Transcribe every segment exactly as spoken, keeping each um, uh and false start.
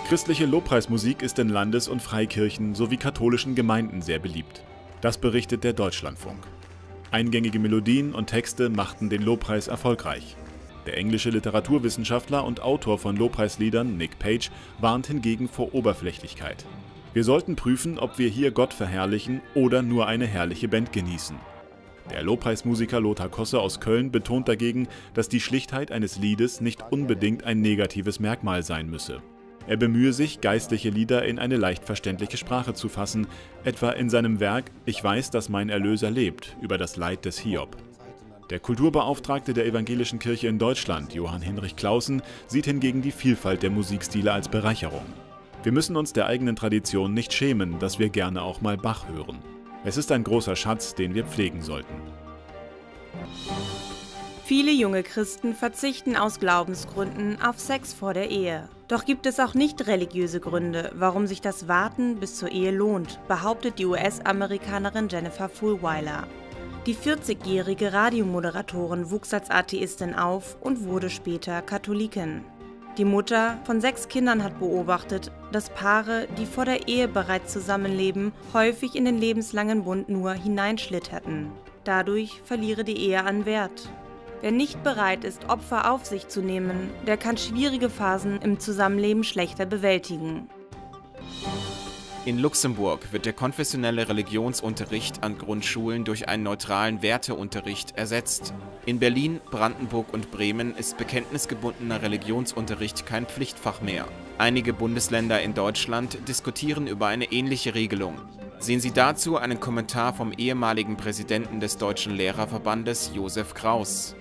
Christliche Lobpreismusik ist in Landes- und Freikirchen sowie katholischen Gemeinden sehr beliebt. Das berichtet der Deutschlandfunk. Eingängige Melodien und Texte machten den Lobpreis erfolgreich. Der englische Literaturwissenschaftler und Autor von Lobpreisliedern Nick Page warnt hingegen vor Oberflächlichkeit. Wir sollten prüfen, ob wir hier Gott verherrlichen oder nur eine herrliche Band genießen. Der Lobpreismusiker Lothar Kosse aus Köln betont dagegen, dass die Schlichtheit eines Liedes nicht unbedingt ein negatives Merkmal sein müsse. Er bemühe sich, geistliche Lieder in eine leicht verständliche Sprache zu fassen, etwa in seinem Werk »Ich weiß, dass mein Erlöser lebt« über das Leid des Hiob. Der Kulturbeauftragte der Evangelischen Kirche in Deutschland, Johann Hinrich Clausen, sieht hingegen die Vielfalt der Musikstile als Bereicherung. Wir müssen uns der eigenen Tradition nicht schämen, dass wir gerne auch mal Bach hören. Es ist ein großer Schatz, den wir pflegen sollten. Viele junge Christen verzichten aus Glaubensgründen auf Sex vor der Ehe. Doch gibt es auch nicht religiöse Gründe, warum sich das Warten bis zur Ehe lohnt, behauptet die U S-Amerikanerin Jennifer Fulwiler. Die vierzigjährige Radiomoderatorin wuchs als Atheistin auf und wurde später Katholikin. Die Mutter von sechs Kindern hat beobachtet, dass Paare, die vor der Ehe bereits zusammenleben, häufig in den lebenslangen Bund nur hineinschlitterten. Dadurch verliere die Ehe an Wert. Wer nicht bereit ist, Opfer auf sich zu nehmen, der kann schwierige Phasen im Zusammenleben schlechter bewältigen. In Luxemburg wird der konfessionelle Religionsunterricht an Grundschulen durch einen neutralen Werteunterricht ersetzt. In Berlin, Brandenburg und Bremen ist bekenntnisgebundener Religionsunterricht kein Pflichtfach mehr. Einige Bundesländer in Deutschland diskutieren über eine ähnliche Regelung. Sehen Sie dazu einen Kommentar vom ehemaligen Präsidenten des Deutschen Lehrerverbandes, Josef Kraus.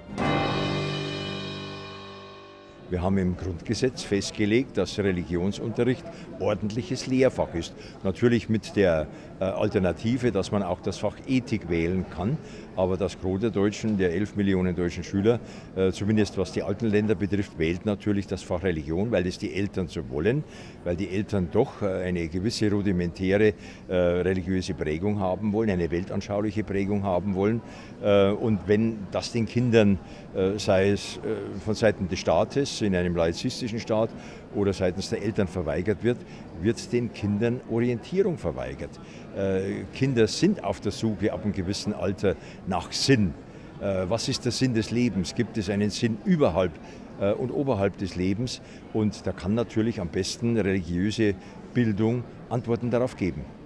Wir haben im Grundgesetz festgelegt, dass Religionsunterricht ordentliches Lehrfach ist. Natürlich mit der äh, Alternative, dass man auch das Fach Ethik wählen kann. Aber das Gros der Deutschen, der elf Millionen deutschen Schüler, äh, zumindest was die alten Länder betrifft, wählt natürlich das Fach Religion, weil es die Eltern so wollen, weil die Eltern doch äh, eine gewisse rudimentäre äh, religiöse Prägung haben wollen, eine weltanschauliche Prägung haben wollen. Äh, und wenn das den Kindern, äh, sei es äh, von Seiten des Staates, in einem laizistischen Staat oder seitens der Eltern verweigert wird, wird den Kindern Orientierung verweigert. Äh, Kinder sind auf der Suche ab einem gewissen Alter nach Sinn. Äh, was ist der Sinn des Lebens? Gibt es einen Sinn überhalb äh, und oberhalb des Lebens? Und da kann natürlich am besten religiöse Bildung Antworten darauf geben.